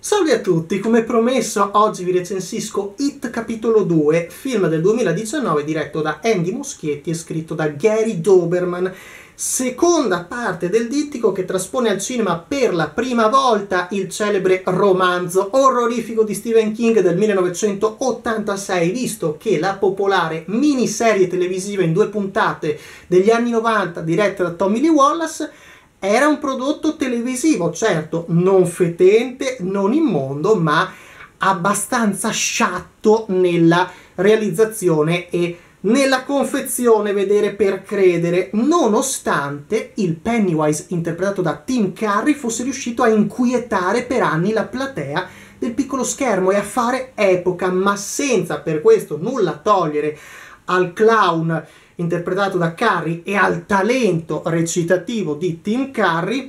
Salve a tutti, come promesso oggi vi recensisco It Capitolo 2, film del 2019 diretto da Andy Muschietti e scritto da Gary Dauberman, seconda parte del dittico che traspone al cinema per la prima volta il celebre romanzo orrorifico di Stephen King del 1986, visto che la popolare miniserie televisiva in 2 puntate degli anni 90 diretta da Tommy Lee Wallace era un prodotto televisivo, certo, non fetente, non immondo, ma abbastanza sciatto nella realizzazione e nella confezione, vedere per credere, nonostante il Pennywise interpretato da Tim Curry fosse riuscito a inquietare per anni la platea del piccolo schermo e a fare epoca, ma senza per questo nulla togliere al clown interpretato da Curry e al talento recitativo di Tim Curry.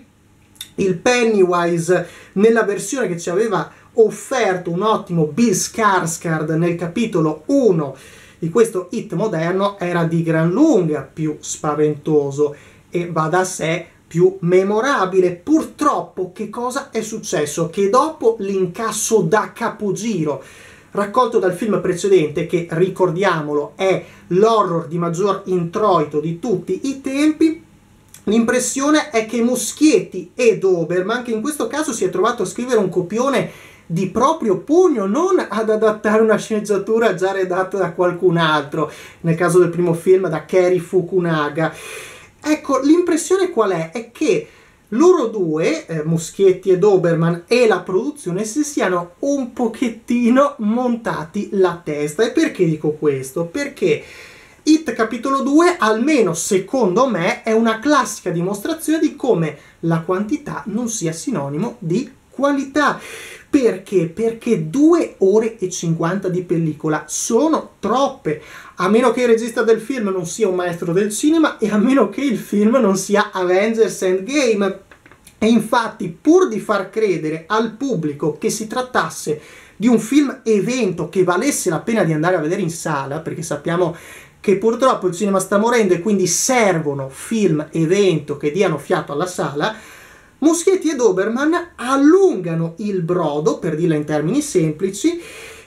Il Pennywise nella versione che ci aveva offerto un ottimo Bill Skarsgård nel capitolo 1 di questo It moderno era di gran lunga più spaventoso e va da sé più memorabile. Purtroppo che cosa è successo? Che dopo l'incasso da capogiro raccolto dal film precedente, che ricordiamolo è l'horror di maggior introito di tutti i tempi, l'impressione è che Muschietti e Dauberman, che in questo caso si è trovato a scrivere un copione di proprio pugno, non ad adattare una sceneggiatura già redatta da qualcun altro, nel caso del primo film da Cary Fukunaga. Ecco, l'impressione qual è? È che loro due, Muschietti e Dauberman, e la produzione si siano un pochettino montati la testa. E perché dico questo? Perché It Capitolo 2, almeno secondo me, è una classica dimostrazione di come la quantità non sia sinonimo di qualità. Perché? Perché 2 ore e 50 di pellicola sono troppe, a meno che il regista del film non sia un maestro del cinema e a meno che il film non sia Avengers Endgame. E infatti, pur di far credere al pubblico che si trattasse di un film evento che valesse la pena di andare a vedere in sala, perché sappiamo che purtroppo il cinema sta morendo e quindi servono film evento che diano fiato alla sala, Muschietti e Dauberman allungano il brodo, per dirla in termini semplici,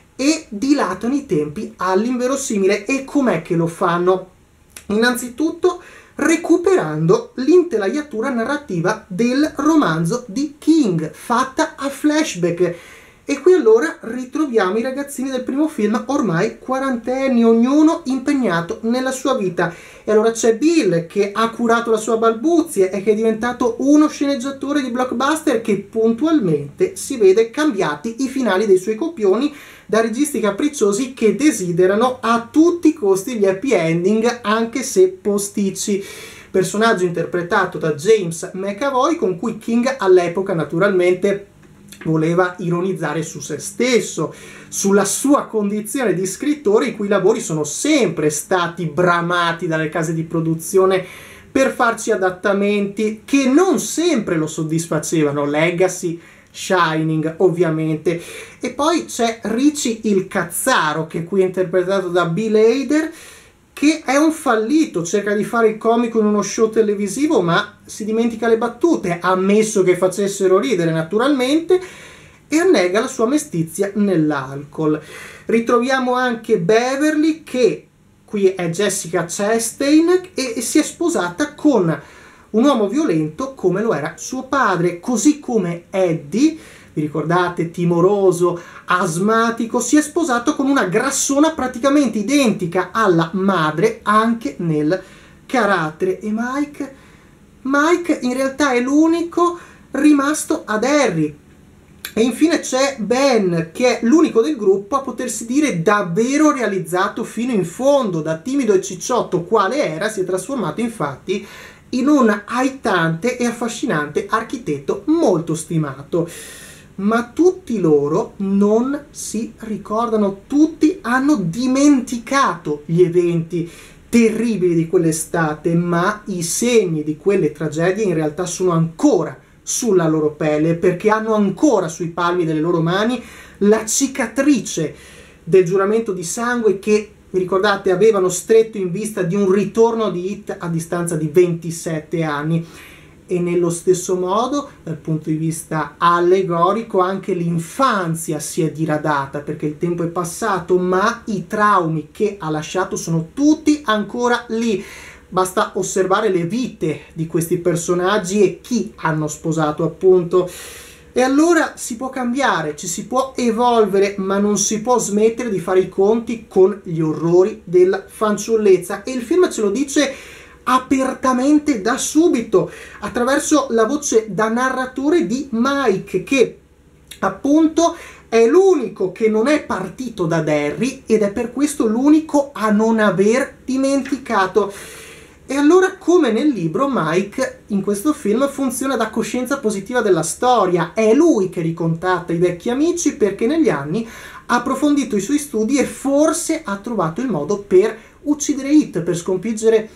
e dilatano i tempi all'inverosimile. E com'è che lo fanno? Innanzitutto recuperando l'intelaiatura narrativa del romanzo di King, fatta a flashback. E qui allora ritroviamo i ragazzini del primo film, ormai quarantenni, ognuno impegnato nella sua vita. E allora c'è Bill che ha curato la sua balbuzie e che è diventato uno sceneggiatore di blockbuster che puntualmente si vede cambiati i finali dei suoi copioni da registi capricciosi che desiderano a tutti i costi gli happy ending, anche se posticci. Personaggio interpretato da James McAvoy, con cui King all'epoca naturalmente voleva ironizzare su se stesso, sulla sua condizione di scrittore, i cui lavori sono sempre stati bramati dalle case di produzione per farci adattamenti che non sempre lo soddisfacevano. Legacy, Shining ovviamente. E poi c'è Richie il Cazzaro, che qui è interpretato da Bill Hader, che è un fallito, cerca di fare il comico in uno show televisivo ma si dimentica le battute, ammesso che facessero ridere naturalmente, e annega la sua mestizia nell'alcol. Ritroviamo anche Beverly, che qui è Jessica Chastain, e si è sposata con un uomo violento come lo era suo padre, così come Eddie, vi ricordate, timoroso, asmatico, si è sposato con una grassona praticamente identica alla madre anche nel carattere. E Mike in realtà è l'unico rimasto ad Harry. E infine c'è Ben, che è l'unico del gruppo a potersi dire davvero realizzato fino in fondo. Da timido e cicciotto quale era, si è trasformato infatti in un aitante e affascinante architetto molto stimato. Ma tutti loro non si ricordano, tutti hanno dimenticato gli eventi terribili di quell'estate, ma i segni di quelle tragedie in realtà sono ancora sulla loro pelle, perché hanno ancora sui palmi delle loro mani la cicatrice del giuramento di sangue che, vi ricordate, avevano stretto in vista di un ritorno di It a distanza di 27 anni. E nello stesso modo, dal punto di vista allegorico, anche l'infanzia si è diradata, perché il tempo è passato, ma i traumi che ha lasciato sono tutti ancora lì. Basta osservare le vite di questi personaggi e chi hanno sposato, appunto. E allora si può cambiare, ci si può evolvere, ma non si può smettere di fare i conti con gli orrori della fanciullezza. E il film ce lo dice apertamente da subito, attraverso la voce da narratore di Mike, che appunto è l'unico che non è partito da Derry ed è per questo l'unico a non aver dimenticato. E allora, come nel libro, Mike in questo film funziona da coscienza positiva della storia. È lui che ricontatta i vecchi amici perché negli anni ha approfondito i suoi studi e forse ha trovato il modo per uccidere It, per sconfiggere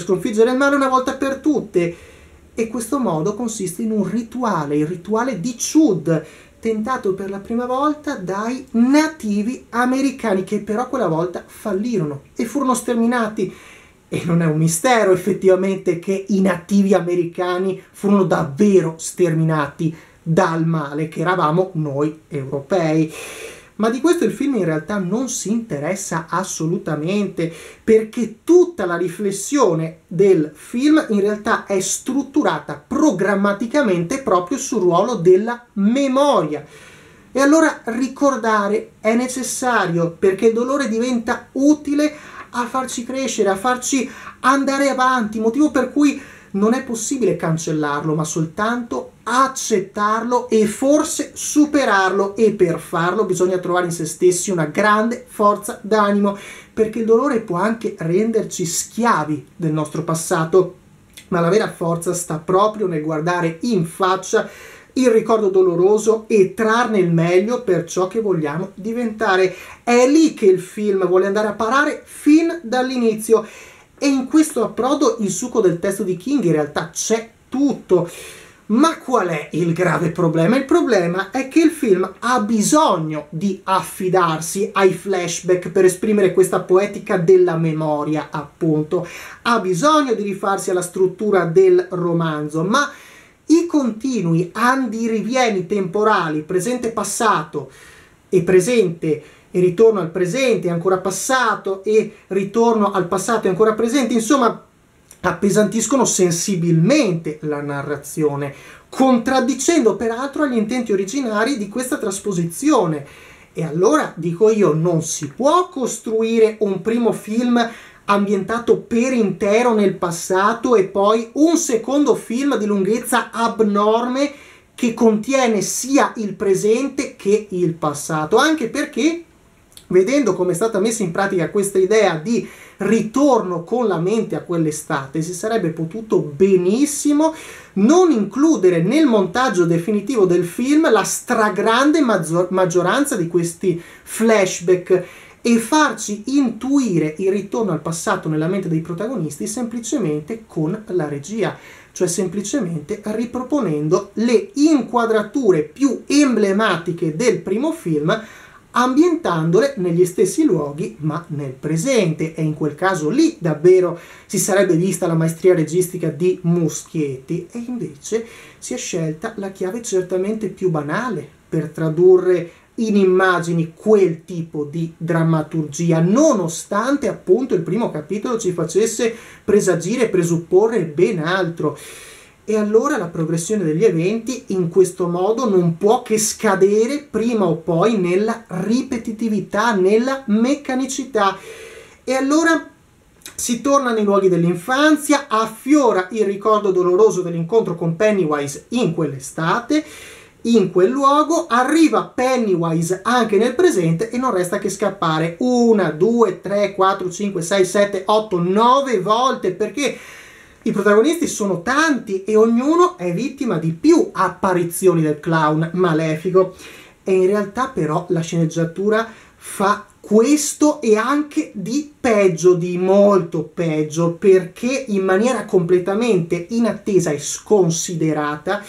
il male una volta per tutte. E questo modo consiste in un rituale, il rituale di Chud, tentato per la prima volta dai nativi americani, che però quella volta fallirono e furono sterminati. E non è un mistero effettivamente che i nativi americani furono davvero sterminati dal male, che eravamo noi europei. Ma di questo il film in realtà non si interessa assolutamente, perché tutta la riflessione del film in realtà è strutturata programmaticamente proprio sul ruolo della memoria. E allora ricordare è necessario, perché il dolore diventa utile a farci crescere, a farci andare avanti, motivo per cui non è possibile cancellarlo, ma soltanto accettarlo e forse superarlo, e per farlo bisogna trovare in se stessi una grande forza d'animo, perché il dolore può anche renderci schiavi del nostro passato, ma la vera forza sta proprio nel guardare in faccia il ricordo doloroso e trarne il meglio per ciò che vogliamo diventare. È lì che il film vuole andare a parare fin dall'inizio, e in questo approdo il succo del testo di King in realtà c'è tutto. Ma qual è il grave problema? Il problema è che il film ha bisogno di affidarsi ai flashback per esprimere questa poetica della memoria, appunto. Ha bisogno di rifarsi alla struttura del romanzo, ma i continui andirivieni temporali, presente passato e presente e ritorno al presente, ancora passato e ritorno al passato e ancora presente, insomma, appesantiscono sensibilmente la narrazione, contraddicendo peraltro gli intenti originari di questa trasposizione. E allora, dico io, non si può costruire un primo film ambientato per intero nel passato e poi un secondo film di lunghezza abnorme che contiene sia il presente che il passato, anche perché, vedendo come è stata messa in pratica questa idea di ritorno con la mente a quell'estate, si sarebbe potuto benissimo non includere nel montaggio definitivo del film la stragrande maggioranza di questi flashback e farci intuire il ritorno al passato nella mente dei protagonisti semplicemente con la regia, cioè semplicemente riproponendo le inquadrature più emblematiche del primo film, ambientandole negli stessi luoghi ma nel presente. E in quel caso lì davvero si sarebbe vista la maestria registica di Muschietti, e invece si è scelta la chiave certamente più banale per tradurre in immagini quel tipo di drammaturgia, nonostante appunto il primo capitolo ci facesse presagire e presupporre ben altro. E allora la progressione degli eventi in questo modo non può che scadere prima o poi nella ripetitività, nella meccanicità. E allora si torna nei luoghi dell'infanzia, affiora il ricordo doloroso dell'incontro con Pennywise in quell'estate, in quel luogo, arriva Pennywise anche nel presente e non resta che scappare 1, 2, 3, 4, 5, 6, 7, 8, 9 volte, perché i protagonisti sono tanti e ognuno è vittima di più apparizioni del clown malefico. E in realtà però la sceneggiatura fa questo e anche di peggio, di molto peggio, perché in maniera completamente inattesa e sconsiderata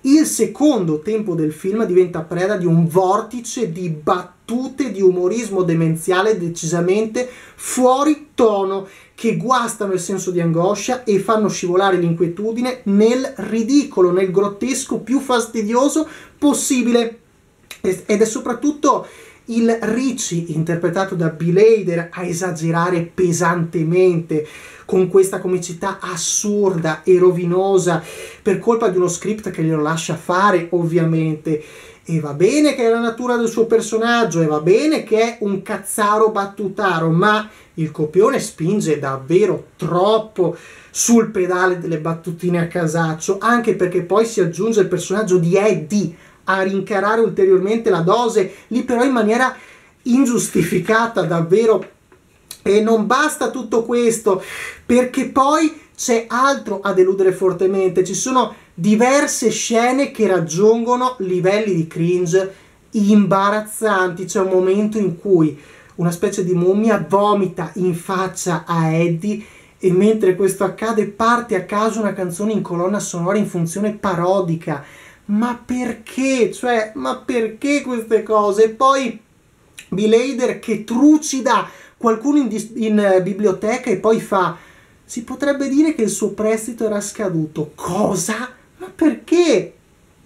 Il secondo tempo del film diventa preda di un vortice di battute di umorismo demenziale decisamente fuori tono, che guastano il senso di angoscia e fanno scivolare l'inquietudine nel ridicolo, nel grottesco più fastidioso possibile. Ed è soprattutto il Ricci, interpretato da Bill Hader, a esagerare pesantemente con questa comicità assurda e rovinosa per colpa di uno script che glielo lascia fare, ovviamente. E va bene che è la natura del suo personaggio, e va bene che è un cazzaro battutaro, ma il copione spinge davvero troppo sul pedale delle battutine a casaccio, anche perché poi si aggiunge il personaggio di Eddie a rincarare ulteriormente la dose, lì però in maniera ingiustificata davvero. E non basta tutto questo, perché poi c'è altro a deludere fortemente. Ci sono diverse scene che raggiungono livelli di cringe imbarazzanti. C'è un momento in cui una specie di mummia vomita in faccia a Eddie, e mentre questo accade parte a caso una canzone in colonna sonora in funzione parodica. Ma perché? Cioè, ma perché queste cose? E poi Bill Hader che trucida qualcuno in biblioteca e poi fa: si potrebbe dire che il suo prestito era scaduto. Cosa? Ma perché?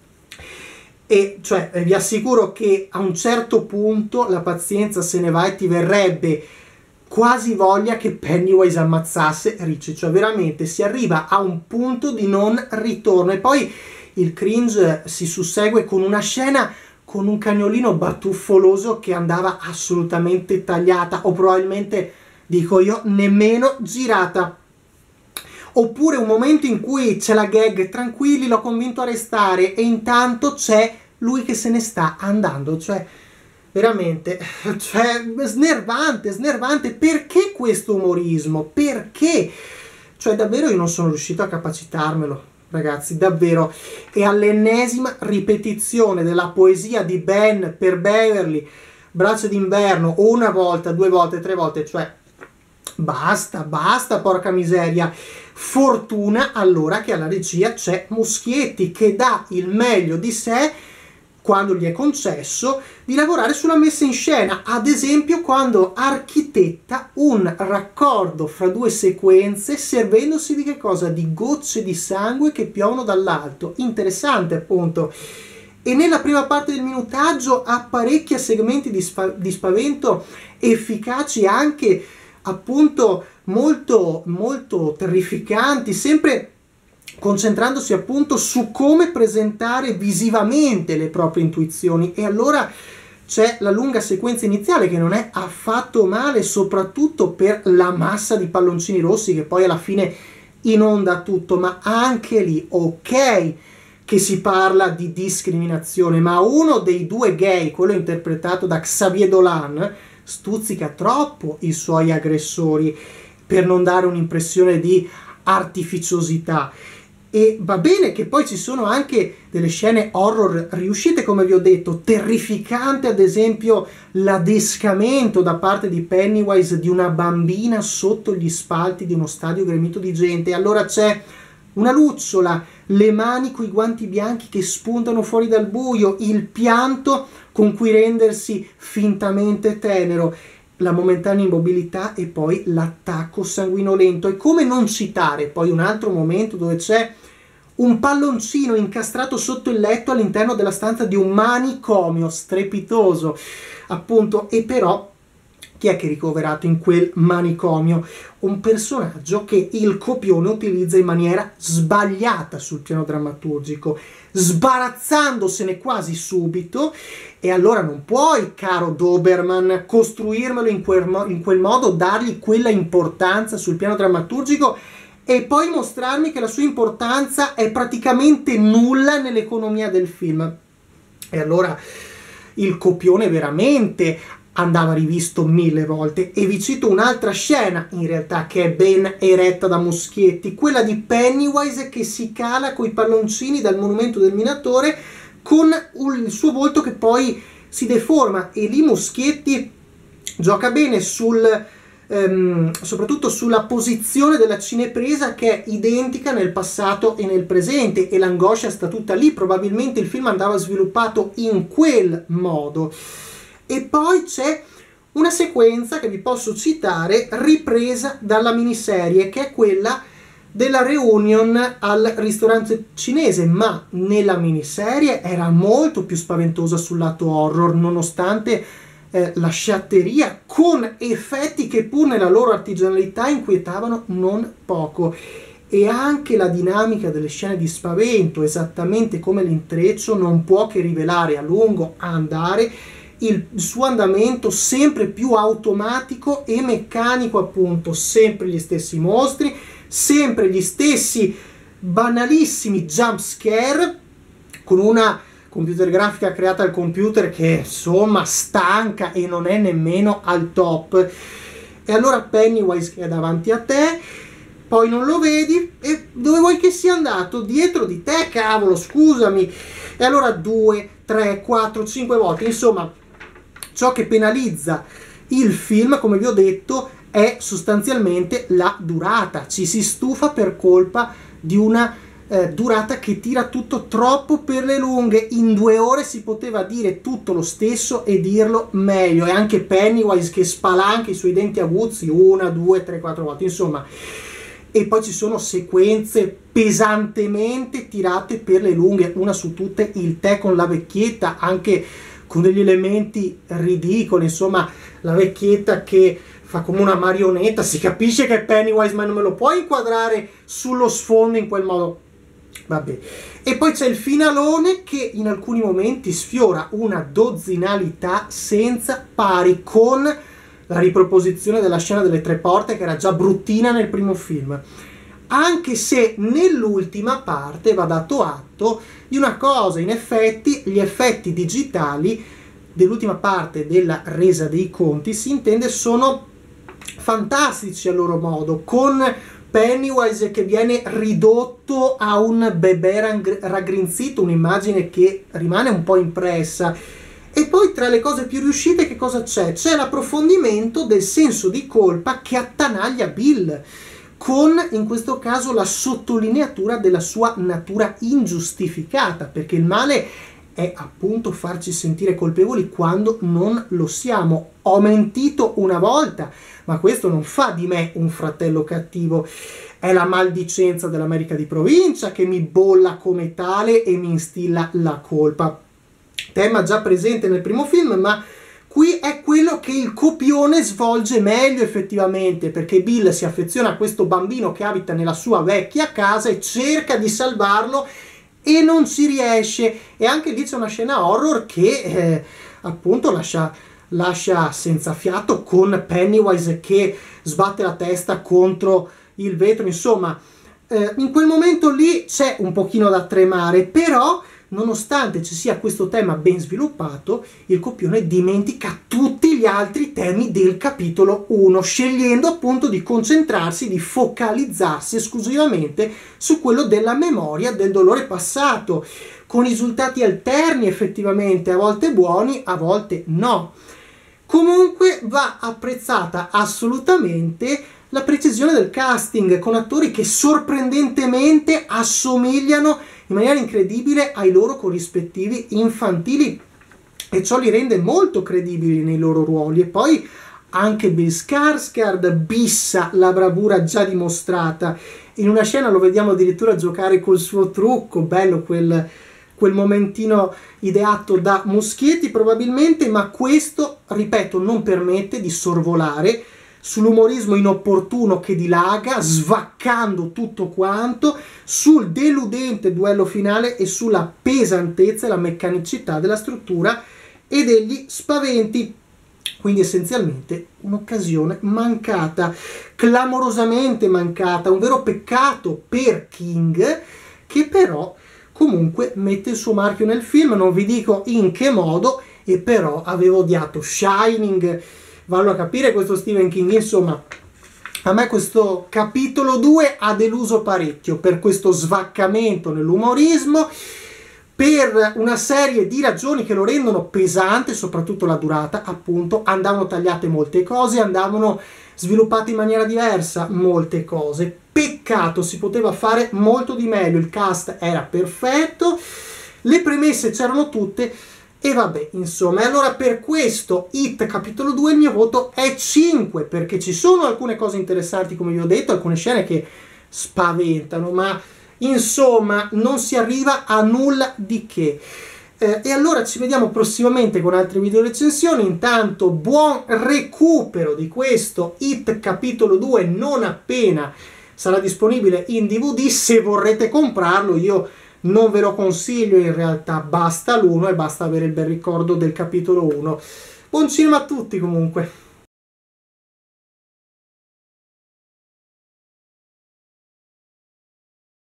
E cioè vi assicuro che a un certo punto la pazienza se ne va e ti verrebbe quasi voglia che Pennywise ammazzasse Ricci. Cioè veramente si arriva a un punto di non ritorno. E poi il cringe si sussegue con una scena con un cagnolino batuffoloso che andava assolutamente tagliata, o probabilmente, dico io, nemmeno girata. Oppure un momento in cui c'è la gag: tranquilli, l'ho convinto a restare, e intanto c'è lui che se ne sta andando. Cioè veramente, cioè snervante. Perché questo umorismo? Perché? Cioè davvero io non sono riuscito a capacitarmelo, ragazzi, davvero. E all'ennesima ripetizione della poesia di Ben per Beverly, Braccia d'inverno, o una volta, 2 volte, 3 volte, cioè basta, porca miseria. Fortuna allora che alla regia c'è Muschietti, che dà il meglio di sé quando gli è concesso di lavorare sulla messa in scena, ad esempio quando architetta un raccordo fra 2 sequenze servendosi di che cosa? Di gocce di sangue che piovono dall'alto. Interessante, appunto. E nella prima parte del minutaggio apparecchia segmenti di spavento efficaci, anche appunto molto terrificanti, sempre concentrandosi appunto su come presentare visivamente le proprie intuizioni. E allora c'è la lunga sequenza iniziale che non è affatto male, soprattutto per la massa di palloncini rossi che poi alla fine inonda tutto. Ma anche lì, ok che si parla di discriminazione, ma uno dei 2 gay, quello interpretato da Xavier Dolan, stuzzica troppo i suoi aggressori per non dare un'impressione di artificiosità. E va bene che poi ci sono anche delle scene horror riuscite, come vi ho detto, terrificante, ad esempio l'adescamento da parte di Pennywise di una bambina sotto gli spalti di uno stadio gremito di gente. E allora c'è una lucciola, le mani coi guanti bianchi che spuntano fuori dal buio, il pianto con cui rendersi fintamente tenero, la momentanea immobilità e poi l'attacco sanguinolento. E come non citare poi un altro momento dove c'è un palloncino incastrato sotto il letto all'interno della stanza di un manicomio, strepitoso appunto. E però chi è che è ricoverato in quel manicomio? Un personaggio che il copione utilizza in maniera sbagliata sul piano drammaturgico, sbarazzandosene quasi subito. E allora non puoi, caro Doberman, costruirmelo in quel modo, dargli quella importanza sul piano drammaturgico e poi mostrarmi che la sua importanza è praticamente nulla nell'economia del film. E allora il copione veramente andava rivisto 1000 volte. E vi cito un'altra scena, in realtà, che è ben eretta da Muschietti, quella di Pennywise che si cala coi palloncini dal monumento del Minatore con il suo volto che poi si deforma. E lì Muschietti gioca bene sul soprattutto sulla posizione della cinepresa, che è identica nel passato e nel presente, e l'angoscia sta tutta lì. Probabilmente il film andava sviluppato in quel modo. E poi c'è una sequenza che vi posso citare, ripresa dalla miniserie, che è quella della reunion al ristorante cinese, ma nella miniserie era molto più spaventosa sul lato horror, nonostante la sciatteria, con effetti che pur nella loro artigianalità inquietavano non poco. E anche la dinamica delle scene di spavento, esattamente come l'intreccio, non può che rivelare a lungo andare il suo andamento sempre più automatico e meccanico, appunto, sempre gli stessi mostri, sempre gli stessi banalissimi jump scare, con una computer grafica creata al computer che insomma stanca e non è nemmeno al top. E allora Pennywise che è davanti a te, poi non lo vedi, e dove vuoi che sia andato? Dietro di te, cavolo, scusami. E allora 2, 3, 4, 5 volte, insomma, ciò che penalizza il film, come vi ho detto, è sostanzialmente la durata. Ci si stufa per colpa di una durata che tira tutto troppo per le lunghe. In 2 ore si poteva dire tutto lo stesso e dirlo meglio. E anche Pennywise che spalanca i suoi denti aguzzi 1, 2, 3, 4 volte, insomma. E poi ci sono sequenze pesantemente tirate per le lunghe, una su tutte il tè con la vecchietta, anche con degli elementi ridicoli, insomma, la vecchietta che fa come una marionetta, si capisce che è Pennywise, ma non me lo puoi inquadrare sullo sfondo in quel modo. Vabbè. E poi c'è il finalone che in alcuni momenti sfiora una dozzinalità senza pari, con la riproposizione della scena delle 3 porte, che era già bruttina nel primo film. Anche se nell'ultima parte va dato atto di una cosa: in effetti gli effetti digitali dell'ultima parte della resa dei conti, si intende, sono fantastici a loro modo, con Pennywise che viene ridotto a un bebè raggrinzito, un'immagine che rimane un po' impressa. E poi tra le cose più riuscite che cosa c'è? C'è l'approfondimento del senso di colpa che attanaglia Bill, con in questo caso la sottolineatura della sua natura ingiustificata, perché il male è appunto farci sentire colpevoli quando non lo siamo. Ho mentito una volta, ma questo non fa di me un fratello cattivo. È la maldicenza dell'America di provincia che mi bolla come tale e mi instilla la colpa. Tema già presente nel primo film, ma qui è quello che il copione svolge meglio effettivamente, perché Bill si affeziona a questo bambino che abita nella sua vecchia casa e cerca di salvarlo e non ci riesce. E anche lì c'è una scena horror che appunto lascia senza fiato, con Pennywise che sbatte la testa contro il vetro. Insomma, in quel momento lì c'è un pochino da tremare, però nonostante ci sia questo tema ben sviluppato, il copione dimentica tutti gli altri temi del capitolo 1, scegliendo appunto di concentrarsi, di focalizzarsi esclusivamente su quello della memoria del dolore passato, con risultati alterni effettivamente, a volte buoni, a volte no. Comunque va apprezzata assolutamente la precisione del casting, con attori che sorprendentemente assomigliano in maniera incredibile ai loro corrispettivi infantili, e ciò li rende molto credibili nei loro ruoli. E poi anche Bill Skarsgård bissa la bravura già dimostrata. In una scena lo vediamo addirittura giocare col suo trucco, bello quel momentino ideato da Muschietti probabilmente, ma questo, ripeto, non permette di sorvolare sull'umorismo inopportuno che dilaga, svaccando tutto quanto, sul deludente duello finale e sulla pesantezza e la meccanicità della struttura e degli spaventi. Quindi essenzialmente un'occasione mancata, clamorosamente mancata, un vero peccato per King, che però comunque mette il suo marchio nel film. Non vi dico in che modo, e però avevo odiato Shining, vallo a capire questo Stephen King. Insomma, a me questo capitolo 2 ha deluso parecchio per questo svaccamento nell'umorismo, per una serie di ragioni che lo rendono pesante, soprattutto la durata, appunto. Andavano tagliate molte cose, andavano sviluppate in maniera diversa molte cose. Peccato, si poteva fare molto di meglio, il cast era perfetto, le premesse c'erano tutte e vabbè, insomma. E allora per questo It capitolo 2 il mio voto è 5, perché ci sono alcune cose interessanti, come vi ho detto, alcune scene che spaventano, ma insomma non si arriva a nulla di che. E allora ci vediamo prossimamente con altre video recensioni. Intanto buon recupero di questo It capitolo 2 non appena sarà disponibile in DVD. Se vorrete comprarlo, io non ve lo consiglio, in realtà basta l'1 e basta avere il bel ricordo del capitolo 1. Buon cinema a tutti comunque.